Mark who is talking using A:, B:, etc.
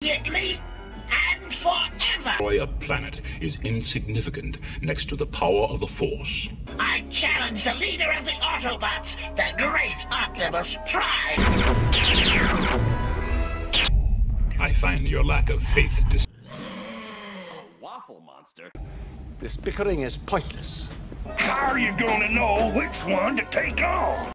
A: immediately and forever.
B: Destroy a planet is insignificant next to the power of the Force.
A: I challenge the leader of the Autobots, the great Optimus Prime.
B: I find your lack of faith
C: Waffle monster.
D: This bickering is pointless.
E: How are you gonna know which one to take on?